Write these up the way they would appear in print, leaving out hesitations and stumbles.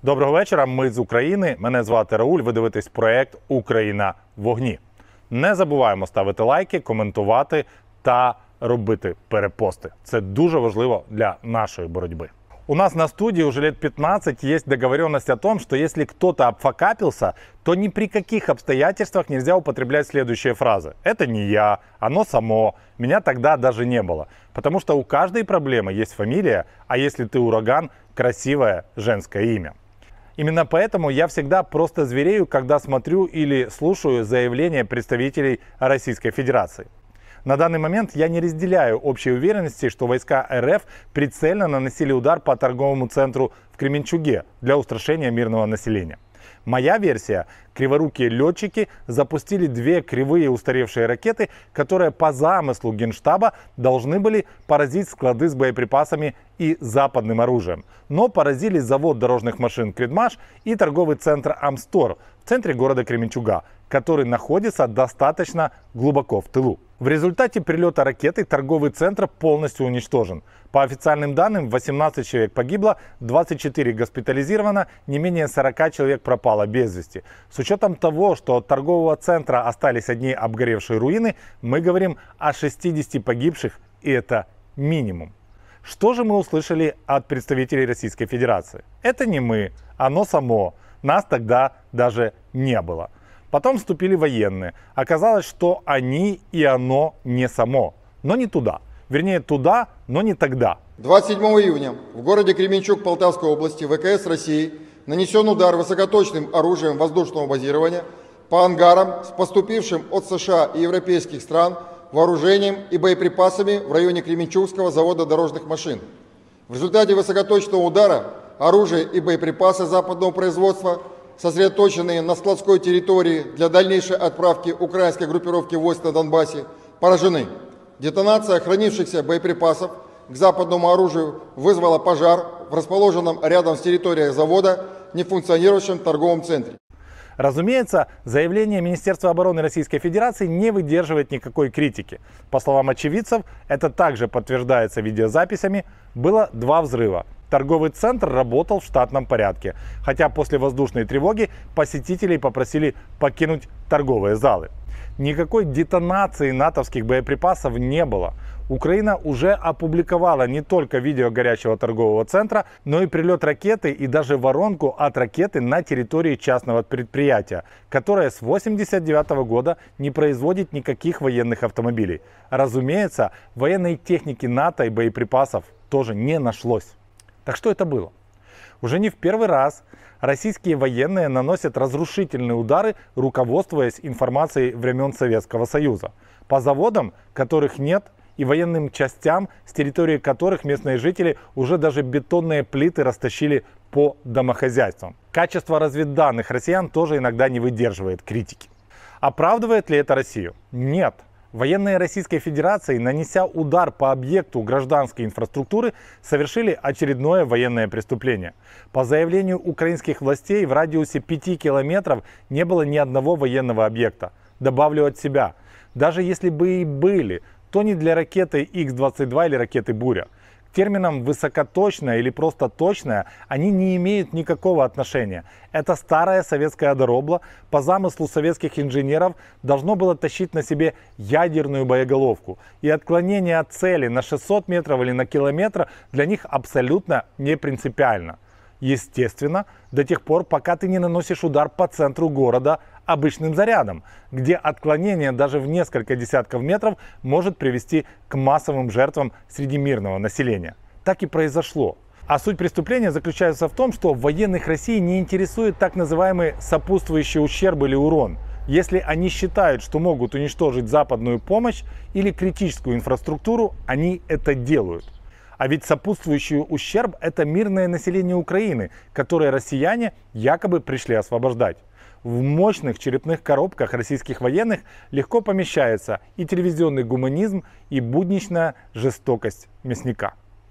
Доброго вечора, ми з України. Мене звати Рауль, ви дивитесь проект «Україна в вогні». Не забуваємо ставити лайки, коментувати та робити перепости. Це дуже важливо для нашої боротьби. У нас на студии уже лет 15 есть договоренность о том, что если кто-то обфакапился, то ни при каких обстоятельствах нельзя употреблять следующие фразы. Это не я, оно само, меня тогда даже не было. Потому что у каждой проблемы есть фамилия, а если ты ураган, красивое женское имя. Именно поэтому я всегда просто зверею, когда смотрю или слушаю заявления представителей Российской Федерации. На данный момент я не разделяю общей уверенности, что войска РФ прицельно наносили удар по торговому центру в Кременчуге для устрашения мирного населения. Моя версия – криворукие летчики запустили две кривые устаревшие ракеты, которые по замыслу Генштаба должны были поразить склады с боеприпасами и западным оружием. Но поразили завод дорожных машин «Кредмаш» и торговый центр «Амстор» в центре города Кременчуга, который находится достаточно глубоко в тылу. В результате прилета ракеты торговый центр полностью уничтожен. По официальным данным, 18 человек погибло, 24 госпитализировано, не менее 40 человек пропало без вести. С учетом того, что от торгового центра остались одни обгоревшие руины, мы говорим о 60 погибших, и это минимум. Что же мы услышали от представителей Российской Федерации? Это не мы, оно само. Нас тогда даже не было. Потом вступили военные. Оказалось, что они и оно не само. Но не туда. Вернее, туда, но не тогда. 27 июня в городе Кременчуг Полтавской области ВКС России нанесен удар высокоточным оружием воздушного базирования по ангарам с поступившим от США и европейских стран вооружением и боеприпасами в районе Кременчугского завода дорожных машин. В результате высокоточного удара оружие и боеприпасы западного производства, сосредоточенные на складской территории для дальнейшей отправки украинской группировки войск на Донбассе, поражены. Детонация хранившихся боеприпасов к западному оружию вызвала пожар в расположенном рядом с территорией завода нефункционирующем торговом центре. Разумеется, заявление Министерства обороны Российской Федерации не выдерживает никакой критики. По словам очевидцев, это также подтверждается видеозаписями, было два взрыва. Торговый центр работал в штатном порядке, хотя после воздушной тревоги посетителей попросили покинуть торговые залы. Никакой детонации натовских боеприпасов не было. Украина уже опубликовала не только видео горящего торгового центра, но и прилет ракеты и даже воронку от ракеты на территории частного предприятия, которое с 1989 года не производит никаких военных автомобилей. Разумеется, военной техники НАТО и боеприпасов тоже не нашлось. Так что это было? Уже не в первый раз российские военные наносят разрушительные удары, руководствуясь информацией времен Советского Союза. По заводам, которых нет, и военным частям, с территории которых местные жители уже даже бетонные плиты растащили по домохозяйствам. Качество разведданных россиян тоже иногда не выдерживает критики. Оправдывает ли это Россию? Нет. Военные Российской Федерации, нанеся удар по объекту гражданской инфраструктуры, совершили очередное военное преступление. По заявлению украинских властей, в радиусе 5 километров не было ни одного военного объекта. Добавлю от себя, даже если бы и были, то не для ракеты Х-22 или ракеты «Буря». К терминам «высокоточная» или просто «точная» они не имеют никакого отношения. Это старая советская доробла, по замыслу советских инженеров, должно было тащить на себе ядерную боеголовку. И отклонение от цели на 600 метров или на километр для них абсолютно не принципиально. Естественно, до тех пор, пока ты не наносишь удар по центру города обычным зарядом, где отклонение даже в несколько десятков метров может привести к массовым жертвам среди мирного населения. Так и произошло. А суть преступления заключается в том, что военных России не интересует так называемый сопутствующий ущерб или урон. Если они считают, что могут уничтожить западную помощь или критическую инфраструктуру, они это делают. А ведь сопутствующий ущерб – это мирное население Украины, которое россияне якобы пришли освобождать. В мощных черепных коробках российских военных легко помещается и телевизионный гуманизм, и будничная жестокость мясника.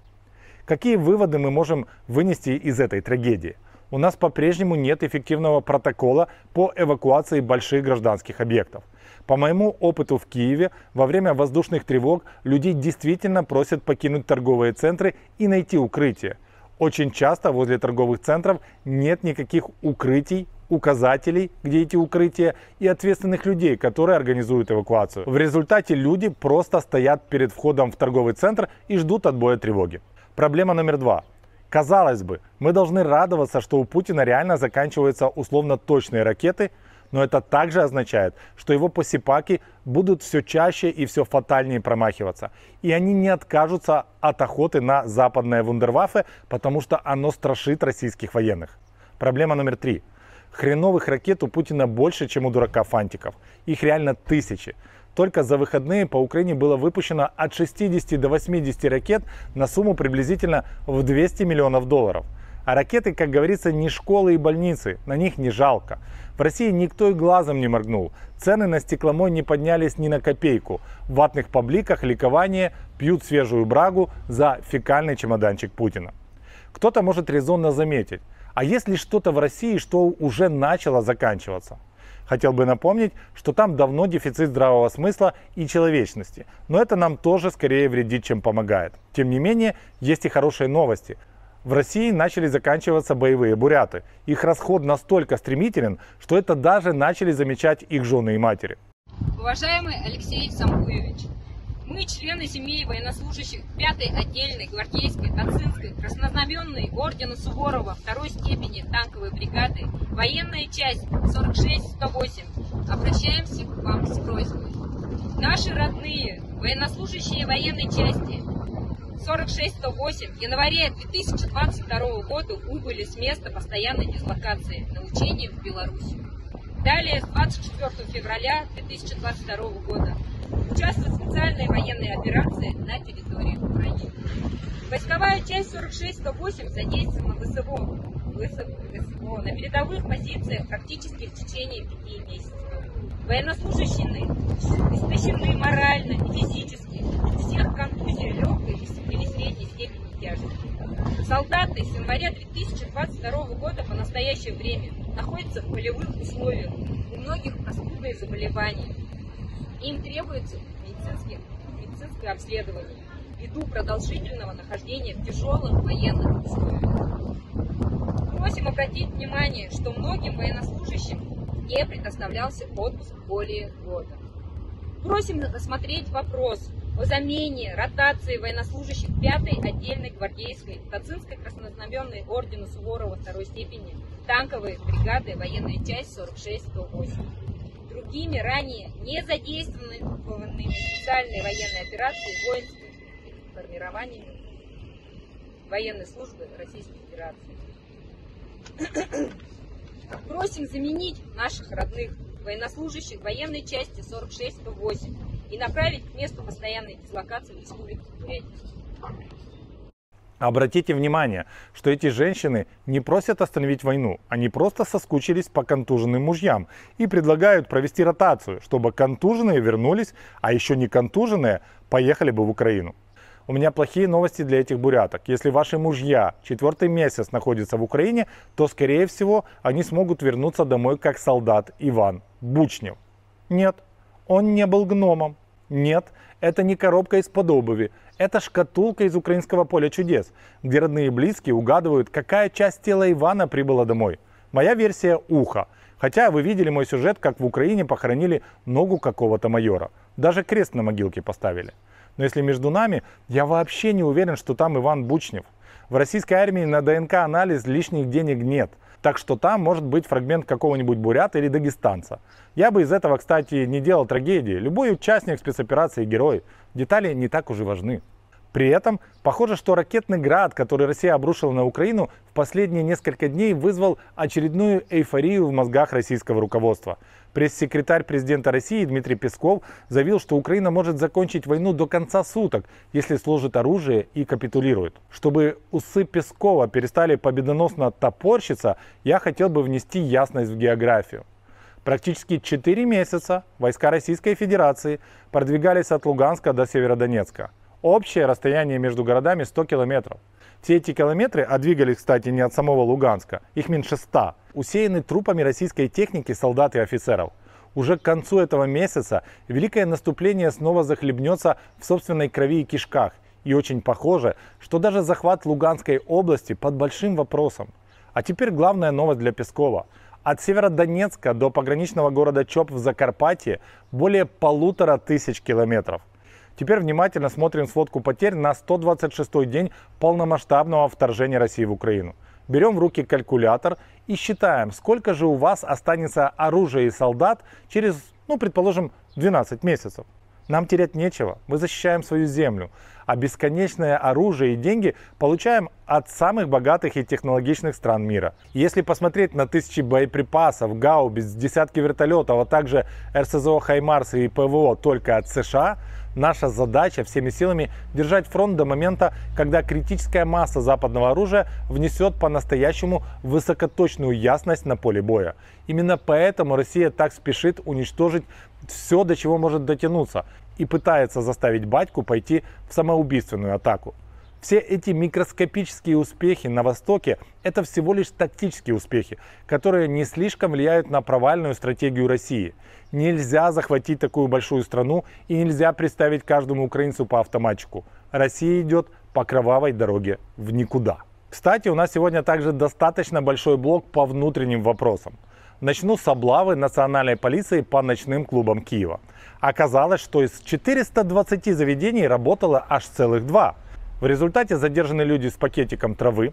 Какие выводы мы можем вынести из этой трагедии? У нас по-прежнему нет эффективного протокола по эвакуации больших гражданских объектов. По моему опыту в Киеве, во время воздушных тревог людей действительно просят покинуть торговые центры и найти укрытие. Очень часто возле торговых центров нет никаких укрытий, указателей, где эти укрытия, и ответственных людей, которые организуют эвакуацию. В результате люди просто стоят перед входом в торговый центр и ждут отбоя тревоги. Проблема номер 2. Казалось бы, мы должны радоваться, что у Путина реально заканчиваются условно точные ракеты, но это также означает, что его посипаки будут все чаще и все фатальнее промахиваться. И они не откажутся от охоты на западное вундерваффе, потому что оно страшит российских военных. Проблема номер 3. Хреновых ракет у Путина больше, чем у дурака фантиков. Их реально тысячи. Только за выходные по Украине было выпущено от 60 до 80 ракет на сумму приблизительно в 200 миллионов долларов. А ракеты, как говорится, не школы и больницы, на них не жалко. В России никто и глазом не моргнул. Цены на стекломой не поднялись ни на копейку. В ватных пабликах ликование, пьют свежую брагу за фекальный чемоданчик Путина. Кто-то может резонно заметить, а есть ли что-то в России, что уже начало заканчиваться? Хотел бы напомнить, что там давно дефицит здравого смысла и человечности. Но это нам тоже скорее вредит, чем помогает. Тем не менее, есть и хорошие новости. В России начали заканчиваться боевые буряты. Их расход настолько стремителен, что это даже начали замечать их жены и матери. Уважаемый Алексей Самбуевич, мы, члены семей военнослужащих 5-й отдельной гвардейской, Тацинской, краснознаменной ордена Суворова 2-й степени танковой бригады, военная часть 46-108, обращаемся к вам с просьбой. Наши родные военнослужащие военной части 46-108 в январе 2022 года убыли с места постоянной дислокации на учения в Белоруссию. Далее, с 24 февраля 2022 года участвует в специальной военной операции на территории Украины. Войсковая часть 46-108 задействована в ВСВО на передовых позициях практически в течение 5 месяцев. Военнослужащие истощены морально и физически, у всех контузия легкой или средней степени тяжести. Солдаты с января 2022 года по настоящее время находятся в полевых условиях, у многих простудные заболевания. Им требуется медицинское обследование ввиду продолжительного нахождения в тяжелых военных условиях. Просим обратить внимание, что многим военнослужащим не предоставлялся отпуск более года. Просим рассмотреть вопрос о замене ротации военнослужащих 5-й отдельной гвардейской Тацинской краснознаменной ордена Суворова 2-й степени танковой бригады военная часть 46-108. Другими ранее не задействованными в специальной военной операции воинскими формированиями военной службы Российской Федерации. Просим заменить наших родных военнослужащих военной части 46-108 и направить к месту постоянной дислокации в Республику Бурятия. Обратите внимание, что эти женщины не просят остановить войну, они просто соскучились по контуженным мужьям и предлагают провести ротацию, чтобы контуженные вернулись, а еще не контуженные поехали бы в Украину. У меня плохие новости для этих буряток. Если ваши мужья 4-й месяц находятся в Украине, то, скорее всего, они смогут вернуться домой как солдат Иван Бучнев. Нет, он не был гномом. Нет, это не коробка из-под обуви. Это шкатулка из украинского поля чудес, где родные и близкие угадывают, какая часть тела Ивана прибыла домой. Моя версия – ухо. Хотя вы видели мой сюжет, как в Украине похоронили ногу какого-то майора. Даже крест на могилке поставили. Но если между нами, я вообще не уверен, что там Иван Бучнев. В российской армии на ДНК-анализ лишних денег нет. Так что там может быть фрагмент какого-нибудь бурята или дагестанца. Я бы из этого, кстати, не делал трагедии. Любой участник спецоперации герой. Детали не так уж и важны. При этом, похоже, что ракетный град, который Россия обрушила на Украину, в последние несколько дней вызвал очередную эйфорию в мозгах российского руководства. Пресс-секретарь президента России Дмитрий Песков заявил, что Украина может закончить войну до конца суток, если сложит оружие и капитулирует. Чтобы усы Пескова перестали победоносно топорщиться, я хотел бы внести ясность в географию. Практически 4 месяца войска Российской Федерации продвигались от Луганска до Северодонецка. Общее расстояние между городами 100 километров. Все эти километры, а двигались, кстати, не от самого Луганска, их меньше 100, усеяны трупами российской техники, солдат и офицеров. Уже к концу этого месяца великое наступление снова захлебнется в собственной крови и кишках, И очень похоже, что даже захват Луганской области под большим вопросом. А теперь главная новость для Пескова. От Северодонецка до пограничного города Чоп в Закарпатье более 1500 километров. Теперь внимательно смотрим сводку потерь на 126-й день полномасштабного вторжения России в Украину. Берем в руки калькулятор и считаем, сколько же у вас останется оружия и солдат через, предположим, 12 месяцев. Нам терять нечего, мы защищаем свою землю, а бесконечное оружие и деньги получаем от самых богатых и технологичных стран мира. Если посмотреть на тысячи боеприпасов, гаубиц, десятки вертолетов, а также РСЗО «Хаймарс» и ПВО только от США, наша задача всеми силами держать фронт до момента, когда критическая масса западного оружия внесет по-настоящему высокоточную ясность на поле боя. Именно поэтому Россия так спешит уничтожить все, до чего может дотянуться, и пытается заставить батьку пойти в самоубийственную атаку. Все эти микроскопические успехи на Востоке – это всего лишь тактические успехи, которые не слишком влияют на провальную стратегию России. Нельзя захватить такую большую страну и нельзя представить каждому украинцу по автоматчику. Россия идет по кровавой дороге в никуда. Кстати, у нас сегодня также достаточно большой блок по внутренним вопросам. Начну с облавы национальной полиции по ночным клубам Киева. Оказалось, что из 420 заведений работало аж целых 2. В результате задержаны люди с пакетиком травы,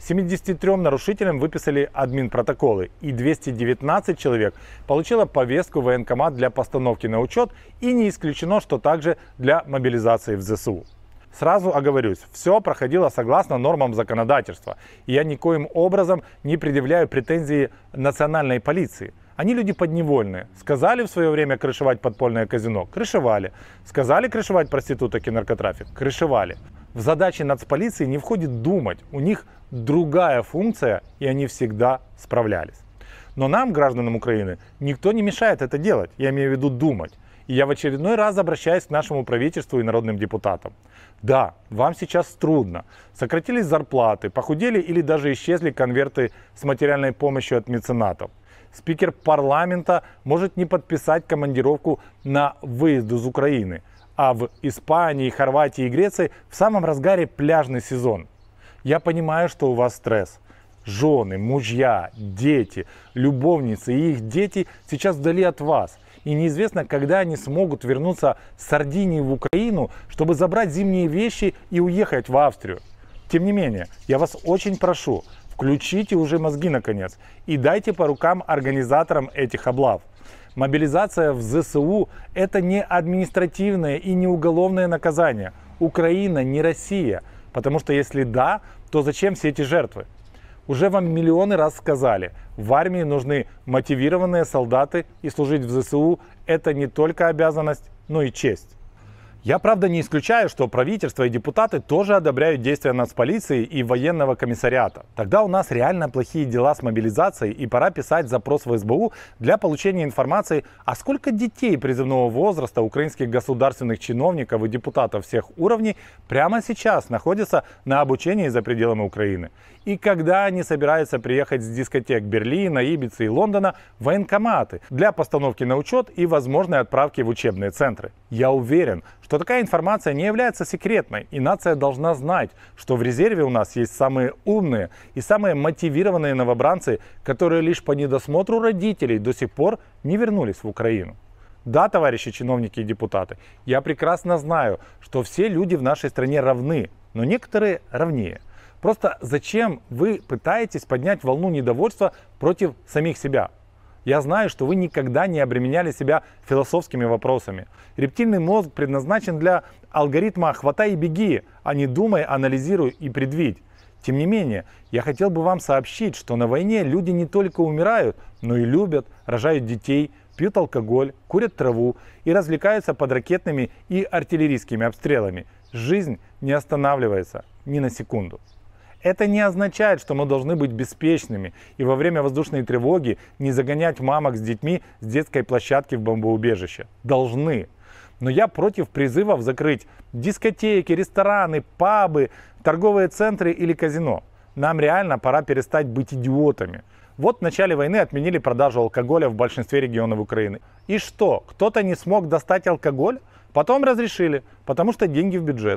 73 нарушителям выписали админпротоколы и 219 человек получило повестку в военкомат для постановки на учет, и не исключено, что также для мобилизации в ЗСУ. Сразу оговорюсь, все проходило согласно нормам законодательства, и я никоим образом не предъявляю претензии национальной полиции. Они люди подневольные. Сказали в свое время крышевать подпольное казино – крышевали. Сказали крышевать проституток и наркотрафик – крышевали. В задачи нацполиции не входит думать, у них другая функция, и они всегда справлялись. Но нам, гражданам Украины, никто не мешает это делать, я имею в виду думать. И я в очередной раз обращаюсь к нашему правительству и народным депутатам. Да, вам сейчас трудно. Сократились зарплаты, похудели или даже исчезли конверты с материальной помощью от меценатов. Спикер парламента может не подписать командировку на выезд из Украины. А в Испании, Хорватии и Греции в самом разгаре пляжный сезон. Я понимаю, что у вас стресс. Жены, мужья, дети, любовницы и их дети сейчас вдали от вас. И неизвестно, когда они смогут вернуться с Сардинии в Украину, чтобы забрать зимние вещи и уехать в Австрию. Тем не менее, я вас очень прошу, включите уже мозги наконец и дайте по рукам организаторам этих облав. Мобилизация в ЗСУ – это не административное и не уголовное наказание. Украина не Россия. Потому что если да, то зачем все эти жертвы? Уже вам миллионы раз сказали, в армии нужны мотивированные солдаты, и служить в ЗСУ – это не только обязанность, но и честь. Я, правда, не исключаю, что правительство и депутаты тоже одобряют действия нацполиции и военного комиссариата. Тогда у нас реально плохие дела с мобилизацией, и пора писать запрос в СБУ для получения информации, а сколько детей призывного возраста украинских государственных чиновников и депутатов всех уровней прямо сейчас находятся на обучении за пределами Украины. И когда они собираются приехать с дискотек Берлина, Ибицы и Лондона в военкоматы для постановки на учет и возможной отправки в учебные центры. Я уверен, что такая информация не является секретной, и нация должна знать, что в резерве у нас есть самые умные и самые мотивированные новобранцы, которые лишь по недосмотру родителей до сих пор не вернулись в Украину. Да, товарищи чиновники и депутаты, я прекрасно знаю, что все люди в нашей стране равны, но некоторые равнее. Просто зачем вы пытаетесь поднять волну недовольства против самих себя? Я знаю, что вы никогда не обременяли себя философскими вопросами. Рептильный мозг предназначен для алгоритма «хватай и беги», а не думай, анализируй и предвидь. Тем не менее, я хотел бы вам сообщить, что на войне люди не только умирают, но и любят, рожают детей, пьют алкоголь, курят траву и развлекаются под ракетными и артиллерийскими обстрелами. Жизнь не останавливается ни на секунду. Это не означает, что мы должны быть беспечными и во время воздушной тревоги не загонять мамок с детьми с детской площадки в бомбоубежище. Должны. Но я против призывов закрыть дискотеки, рестораны, пабы, торговые центры или казино. Нам реально пора перестать быть идиотами. Вот в начале войны отменили продажу алкоголя в большинстве регионов Украины. И что, кто-то не смог достать алкоголь? Потом разрешили, потому что деньги в бюджет.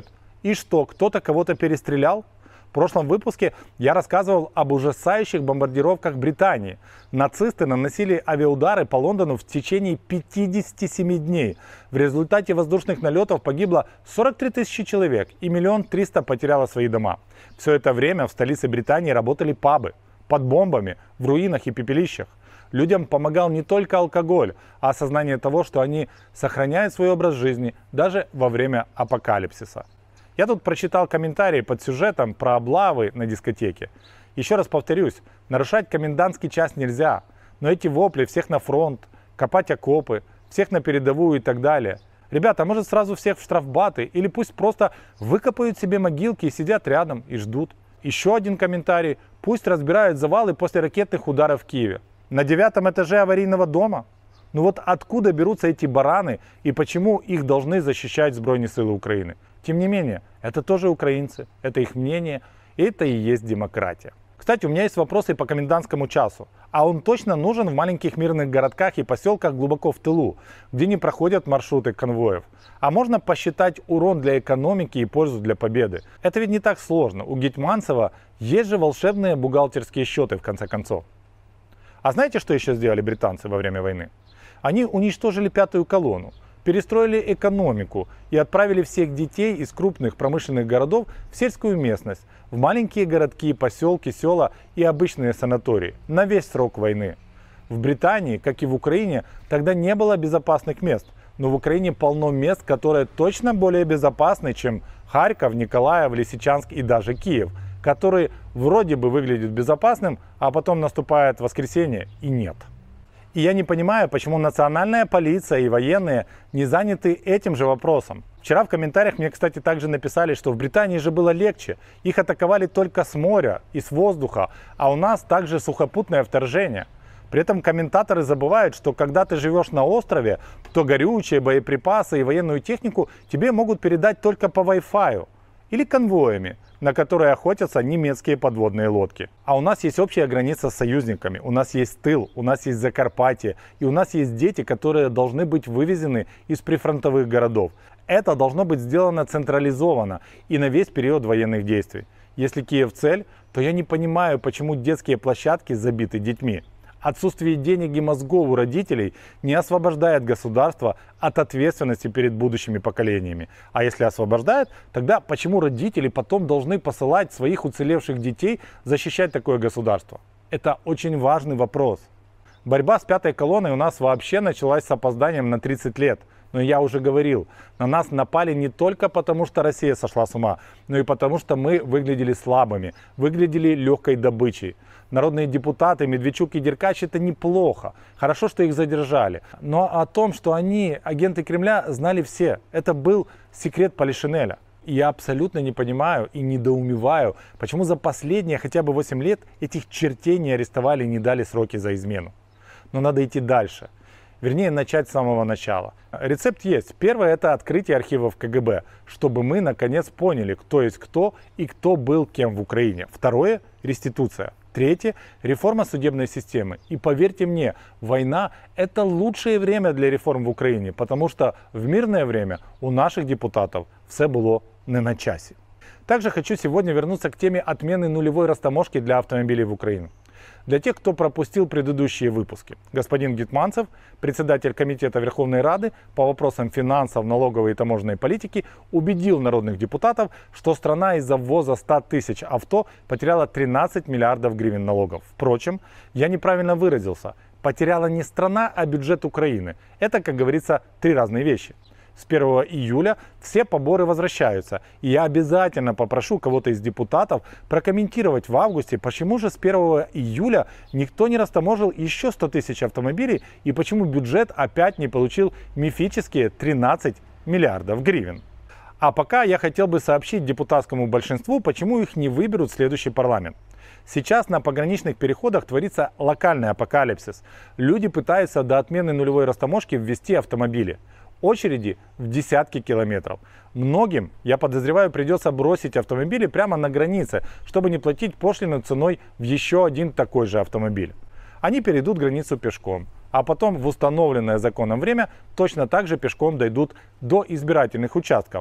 И что, кто-то кого-то перестрелял? В прошлом выпуске я рассказывал об ужасающих бомбардировках Британии. Нацисты наносили авиаудары по Лондону в течение 57 дней. В результате воздушных налетов погибло 43 тысячи человек и 1 300 000 потеряло свои дома. Все это время в столице Британии работали пабы под бомбами, в руинах и пепелищах. Людям помогал не только алкоголь, а осознание того, что они сохраняют свой образ жизни даже во время апокалипсиса. Я тут прочитал комментарии под сюжетом про облавы на дискотеке. Еще раз повторюсь, нарушать комендантский час нельзя, но эти вопли всех на фронт, копать окопы, всех на передовую и так далее. Ребята, может сразу всех в штрафбаты или пусть просто выкопают себе могилки и сидят рядом и ждут. Еще один комментарий, пусть разбирают завалы после ракетных ударов в Киеве. На 9-м этаже аварийного дома? Ну вот откуда берутся эти бараны и почему их должны защищать Збройные силы Украины? Тем не менее, это тоже украинцы, это их мнение, и это и есть демократия. Кстати, у меня есть вопросы по комендантскому часу. А он точно нужен в маленьких мирных городках и поселках глубоко в тылу, где не проходят маршруты конвоев? А можно посчитать урон для экономики и пользу для победы? Это ведь не так сложно. У Гетманцева есть же волшебные бухгалтерские счеты в конце концов. А знаете, что еще сделали британцы во время войны? Они уничтожили 5-ю колонну, перестроили экономику и отправили всех детей из крупных промышленных городов в сельскую местность, в маленькие городки, поселки, села и обычные санатории на весь срок войны. В Британии, как и в Украине, тогда не было безопасных мест, но в Украине полно мест, которые точно более безопасны, чем Харьков, Николаев, Лисичанск и даже Киев, который вроде бы выглядит безопасным, а потом наступает воскресенье и нет. И я не понимаю, почему национальная полиция и военные не заняты этим же вопросом. Вчера в комментариях мне, кстати, также написали, что в Британии же было легче. Их атаковали только с моря и с воздуха, а у нас также сухопутное вторжение. При этом комментаторы забывают, что когда ты живешь на острове, то горючие, боеприпасы и военную технику тебе могут передать только по Wi-Fi или конвоями, на которые охотятся немецкие подводные лодки. А у нас есть общая граница с союзниками, у нас есть тыл, у нас есть Закарпатье, и у нас есть дети, которые должны быть вывезены из прифронтовых городов. Это должно быть сделано централизованно и на весь период военных действий. Если Киев цель, то я не понимаю, почему детские площадки забиты детьми. Отсутствие денег и мозгов у родителей не освобождает государство от ответственности перед будущими поколениями. А если освобождает, тогда почему родители потом должны посылать своих уцелевших детей защищать такое государство? Это очень важный вопрос. Борьба с 5-й колонной у нас вообще началась с опозданием на 30 лет. Но я уже говорил, на нас напали не только потому, что Россия сошла с ума, но и потому, что мы выглядели слабыми, выглядели легкой добычей. Народные депутаты Медведчук и Деркач — это неплохо. Хорошо, что их задержали. Но о том, что они агенты Кремля, знали все. Это был секрет Полишинеля. И я абсолютно не понимаю и недоумеваю, почему за последние хотя бы 8 лет этих чертей не арестовали и не дали сроки за измену. Но надо идти дальше. Вернее, начать с самого начала. Рецепт есть. Первое — это открытие архивов КГБ, чтобы мы наконец поняли, кто есть кто и кто был кем в Украине. Второе — реституция. Третье — реформа судебной системы. И поверьте мне, война — это лучшее время для реформ в Украине, потому что в мирное время у наших депутатов все было не на часі. Также хочу сегодня вернуться к теме отмены нулевой растаможки для автомобилей в Украине. Для тех, кто пропустил предыдущие выпуски. Господин Гетманцев, председатель Комитета Верховной Рады по вопросам финансов, налоговой и таможенной политики, убедил народных депутатов, что страна из-за ввоза 100 тысяч авто потеряла 13 миллиардов гривен налогов. Впрочем, я неправильно выразился. Потеряла не страна, а бюджет Украины. Это, как говорится, 3 разные вещи. С 1 июля все поборы возвращаются. И я обязательно попрошу кого-то из депутатов прокомментировать в августе, почему же с 1 июля никто не растаможил еще 100 тысяч автомобилей и почему бюджет опять не получил мифические 13 миллиардов гривен. А пока я хотел бы сообщить депутатскому большинству, почему их не выберут в следующий парламент. Сейчас на пограничных переходах творится локальный апокалипсис. Люди пытаются до отмены нулевой растаможки ввести автомобили. Очереди в десятки километров. Многим, я подозреваю, придется бросить автомобили прямо на границе, чтобы не платить пошлину ценой в еще один такой же автомобиль. Они перейдут границу пешком, а потом в установленное законом время точно так же пешком дойдут до избирательных участков.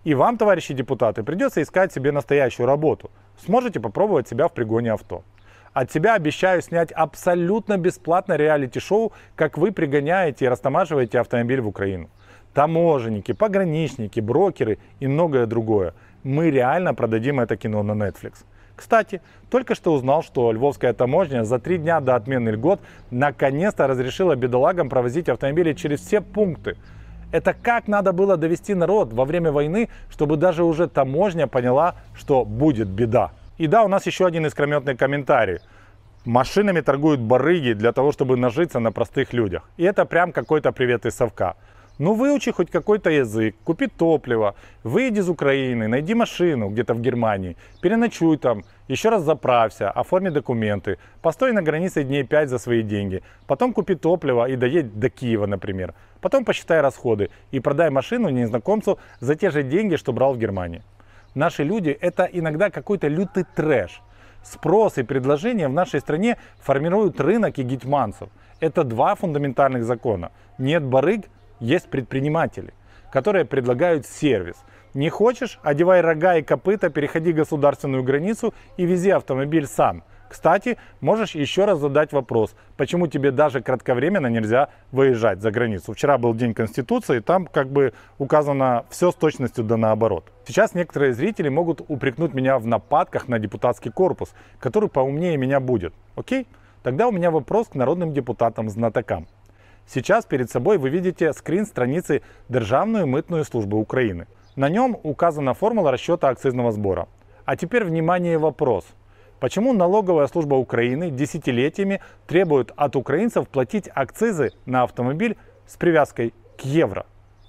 И вам, товарищи депутаты, придется искать себе настоящую работу. Сможете попробовать себя в пригоне авто. От себя обещаю снять абсолютно бесплатно реалити-шоу, как вы пригоняете и растамаживаете автомобиль в Украину. Таможенники, пограничники, брокеры и многое другое. Мы реально продадим это кино на Netflix. Кстати, только что узнал, что львовская таможня за 3 дня до отмены льгот наконец-то разрешила бедолагам провозить автомобили через все пункты. Это как надо было довести народ во время войны, чтобы даже уже таможня поняла, что будет беда. И да, у нас еще один искрометный комментарий. Машинами торгуют барыги для того, чтобы нажиться на простых людях. И это прям какой-то привет из совка. Ну выучи хоть какой-то язык, купи топливо, выйди из Украины, найди машину где-то в Германии, переночуй там, еще раз заправься, оформи документы, постой на границе дней 5 за свои деньги, потом купи топливо и доедь до Киева, например. Потом посчитай расходы и продай машину незнакомцу за те же деньги, что брал в Германии. Наши люди – это иногда какой-то лютый трэш. Спрос и предложение в нашей стране формируют рынок и гетьманцев. Это 2 фундаментальных закона. Нет барыг, есть предприниматели, которые предлагают сервис. Не хочешь – одевай рога и копыта, переходи государственную границу и вези автомобиль сам. Кстати, можешь еще раз задать вопрос, почему тебе даже кратковременно нельзя выезжать за границу. Вчера был День Конституции, там как бы указано все с точностью да наоборот. Сейчас некоторые зрители могут упрекнуть меня в нападках на депутатский корпус, который поумнее меня будет. Окей? Тогда у меня вопрос к народным депутатам-знатокам. Сейчас перед собой вы видите скрин страницы Державної митної служби України. На нем указана формула расчета акцизного сбора. А теперь, внимание, вопрос. Почему налоговая служба Украины десятилетиями требует от украинцев платить акцизы на автомобиль с привязкой к евро?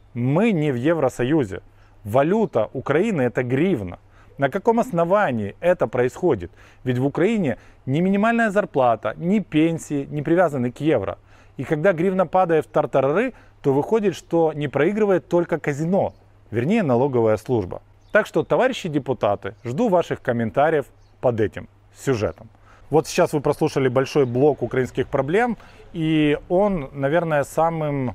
Мы не в Евросоюзе. Валюта Украины – это гривна. На каком основании это происходит? Ведь в Украине ни минимальная зарплата, ни пенсии не привязаны к евро. И когда гривна падает в тартарары, то выходит, что не проигрывает только казино, вернее налоговая служба. Так что, товарищи депутаты, жду ваших комментариев под этим сюжетом. Вот сейчас вы прослушали большой блок украинских проблем, и он, наверное, самым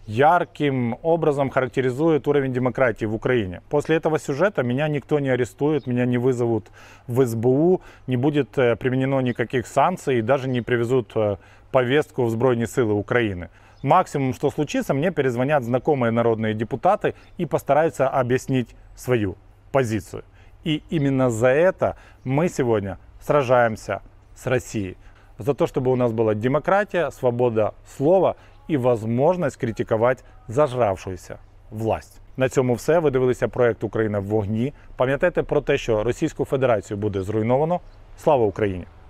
ярким образом характеризует уровень демократии в Украине. После этого сюжета меня никто не арестует, меня не вызовут в СБУ, не будет применено никаких санкций и даже не привезут повестку в Збройні силы Украины. Максимум, что случится, мне перезвонят знакомые народные депутаты и постараются объяснить свою позицию. И именно за это мы сегодня сражаемся с Россией. За то, чтобы у нас была демократия, свобода слова і можливість критикувати зажравшуюся власть. На цьому все. Ви дивилися проєкт «Україна в вогні». Пам'ятайте про те, що Російську Федерацію буде зруйновано. Слава Україні!